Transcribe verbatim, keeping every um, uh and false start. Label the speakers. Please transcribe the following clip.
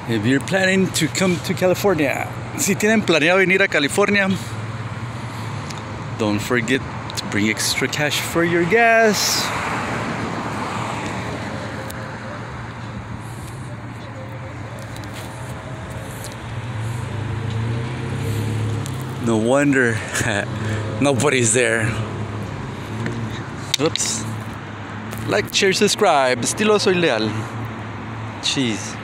Speaker 1: If you're planning to come to California, si tienen planeado venir a California, don't forget to bring extra cash for your gas. No wonder nobody's there. Oops. Like, share, subscribe. Estilo soy leal. Jeez.